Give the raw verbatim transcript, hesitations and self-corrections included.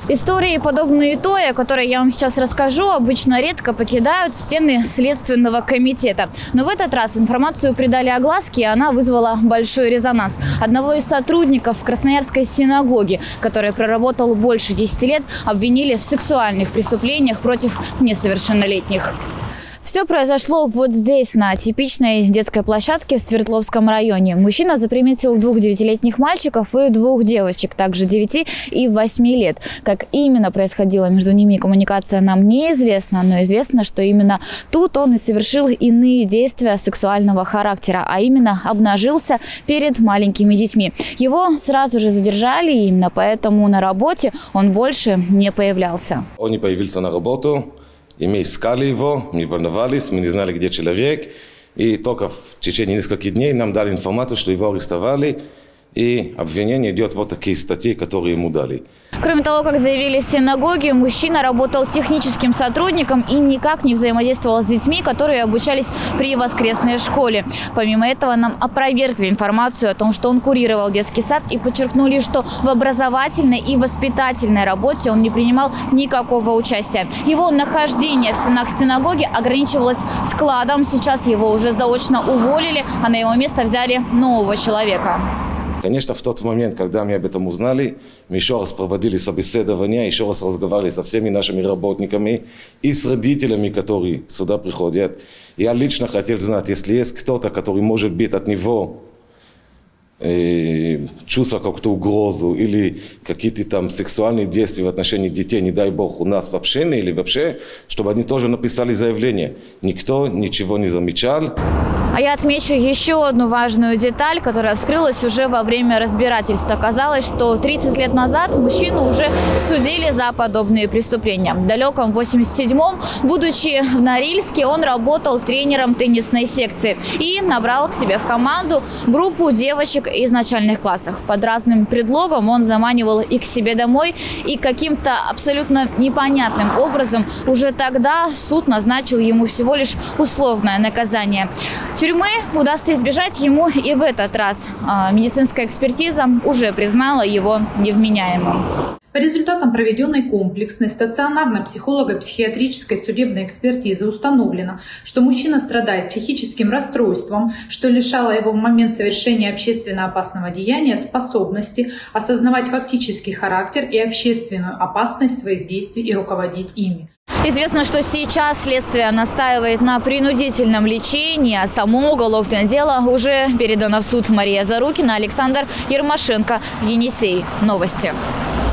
Истории, подобные той, о которой я вам сейчас расскажу, обычно редко покидают стены Следственного комитета. Но в этот раз информацию придали огласке, и она вызвала большой резонанс. Одного из сотрудников Красноярской синагоги, который проработал больше десяти лет, обвинили в сексуальных преступлениях против несовершеннолетних. Все произошло вот здесь, на типичной детской площадке в Свердловском районе. Мужчина заприметил двух девятилетних мальчиков и двух девочек, также девяти и восьми лет. Как именно происходила между ними коммуникация, нам неизвестно, но известно, что именно тут он и совершил иные действия сексуального характера, а именно обнажился перед маленькими детьми. Его сразу же задержали, и именно поэтому на работе он больше не появлялся. Он не появился на работу. И мы искали его, мы волновались, мы не знали, где человек. И только в течение нескольких дней нам дали информацию, что его арестовали. И обвинение идет вот такие статьи, которые ему дали. Кроме того, как заявили в синагоге, мужчина работал техническим сотрудником и никак не взаимодействовал с детьми, которые обучались при воскресной школе. Помимо этого, нам опровергли информацию о том, что он курировал детский сад, и подчеркнули, что в образовательной и воспитательной работе он не принимал никакого участия. Его нахождение в стенах синагоги ограничивалось складом. Сейчас его уже заочно уволили, а на его место взяли нового человека. Конечно, в тот момент, когда мы об этом узнали, мы еще раз проводили собеседование, еще раз разговаривали со всеми нашими работниками и с родителями, которые сюда приходят. Я лично хотел знать, если есть кто-то, который может быть от него э, чувствовать какую-то угрозу или какие-то там сексуальные действия в отношении детей, не дай бог, у нас в общении или вообще, чтобы они тоже написали заявление. Никто ничего не замечал. А я отмечу еще одну важную деталь, которая вскрылась уже во время разбирательства. Оказалось, что тридцать лет назад мужчину уже судили за подобные преступления. В далеком восемьдесят седьмом, будучи в Норильске, он работал тренером теннисной секции и набрал к себе в команду группу девочек из начальных классов. Под разным предлогом он заманивал их к себе домой, и каким-то абсолютно непонятным образом уже тогда суд назначил ему всего лишь условное наказание. Тюрьмы удастся избежать ему и в этот раз. Медицинская экспертиза уже признала его невменяемым. По результатам проведенной комплексной стационарно-психолого-психиатрической судебной экспертизы установлено, что мужчина страдает психическим расстройством, что лишало его в момент совершения общественно опасного деяния способности осознавать фактический характер и общественную опасность своих действий и руководить ими. Известно, что сейчас следствие настаивает на принудительном лечении, а само уголовное дело уже передано в суд. Мария Зарукина, Александр Ермашенко, Енисей. Новости.